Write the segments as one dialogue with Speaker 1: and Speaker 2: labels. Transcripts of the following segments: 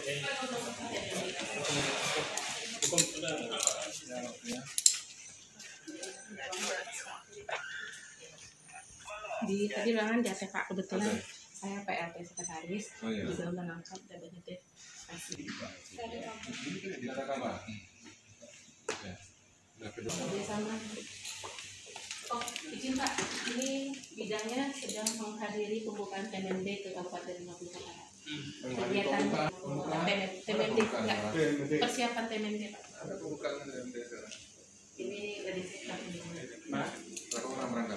Speaker 1: Tadi ruangan di ATK kebetulan saya PLT sekretaris juga udah ngangkat dan begitu kasih. Sama. Oh, izin Pak, ini bidangnya sedang menghadiri pembukaan TMND ke Kabupaten Maluku Utara. Kegiatan TMND, enggak, persiapan TMND Pak.
Speaker 2: Ada pembukaan TMND sekarang.
Speaker 1: Ini dari sistem ini.
Speaker 2: Mas, berapa orang berangkat?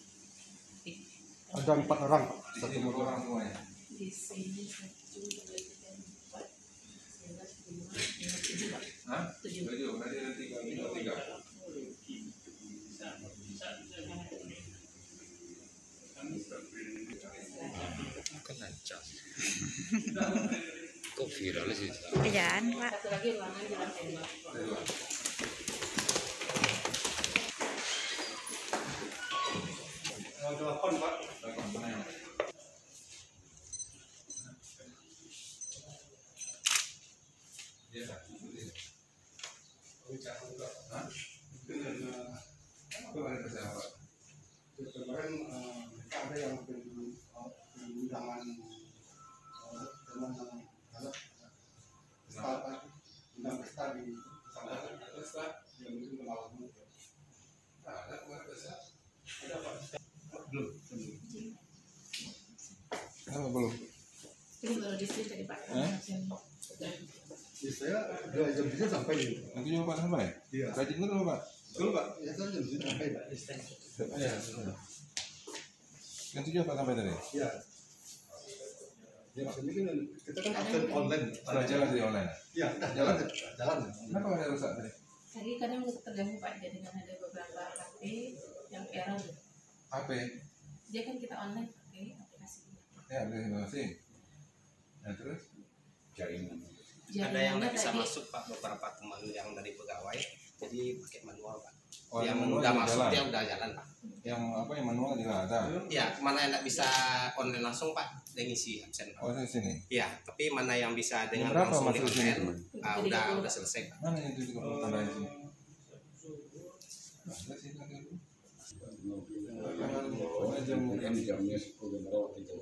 Speaker 3: Ada 4 orang Pak.
Speaker 2: Satu orang semuanya.
Speaker 1: Di sini 1, 2, 3, 4, 7 Pak.
Speaker 2: Hah? 7. Berarti ada 3.
Speaker 4: Kok viral sih?
Speaker 5: Kerjaan Pak.
Speaker 1: Satu lagi ruangan di lantai 2.
Speaker 3: Telepon Pak. Kemarin mereka ada yang undangan teman undang pesta di pesta yang itu malam ada kemarin pesta ada Pak belum belum
Speaker 1: Ini baru district tadi Pak.
Speaker 3: saya jam 7 sampai
Speaker 2: Nanti juga Pak sampai?
Speaker 3: Iya.
Speaker 2: Rajin dulu Pak.
Speaker 3: betul Pak ya saya jam 7 sampai Pak
Speaker 2: Yang 7 Pak sampai tadi?
Speaker 3: iya ya maksudnya kan kita kan absen online
Speaker 2: Sudah jalan di online?
Speaker 3: iya
Speaker 2: Jalan.
Speaker 3: jalan
Speaker 2: Kenapa ada rusak tadi?
Speaker 1: Tadi kadang terganggu Pak, jadi kan ada beberapa HP yang error.
Speaker 2: HP?
Speaker 1: Dia kan kita online pakai aplikasi.
Speaker 2: Ya, aplikasi. Nah terus?
Speaker 4: Jaringan.
Speaker 6: Ada yang nggak bisa
Speaker 1: tadi,
Speaker 6: masuk Pak, beberapa teman yang dari pegawai, jadi pakai manual Pak.
Speaker 2: Oh,
Speaker 6: yang
Speaker 2: manual
Speaker 6: udah
Speaker 2: juga
Speaker 6: masuk
Speaker 2: jalan?
Speaker 6: dia udah jalan Pak.
Speaker 2: Yang apa yang manual juga ada?
Speaker 6: Ya, mana yang nggak bisa online langsung Pak, dia ngisi absen Pak.
Speaker 2: Oh di sini.
Speaker 6: Ya, tapi mana yang bisa dengan
Speaker 2: Berapa
Speaker 6: langsung di
Speaker 2: masuk sini?
Speaker 6: online, udah selesai Pak.
Speaker 2: Mana yang itu juga tanda di sini? Ada sih tadi.
Speaker 4: Jamnya 10 merawat itu.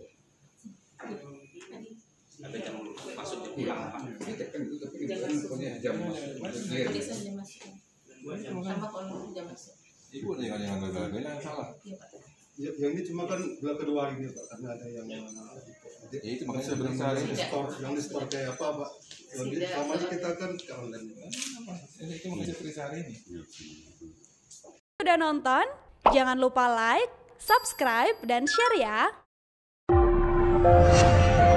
Speaker 6: Ada jam masuk di pulang Pak.
Speaker 2: Jam masuk.
Speaker 1: tadi saya jam masuk. Sama kalau jam masuk.
Speaker 2: Ibu nih kan yang gagal, yang salah.
Speaker 1: Iya Pak.
Speaker 3: ya, yang ini cuma kan bulan kedua hari ini Pak karena ada yang
Speaker 2: Ya itu makanya saya beriksa hari ini.
Speaker 3: yang di store kayak apa Pak yang di selama ini kita kan ke online
Speaker 2: Itu makanya saya beriksa hari ini.
Speaker 5: Udah nonton? Jangan lupa like, subscribe, dan share ya.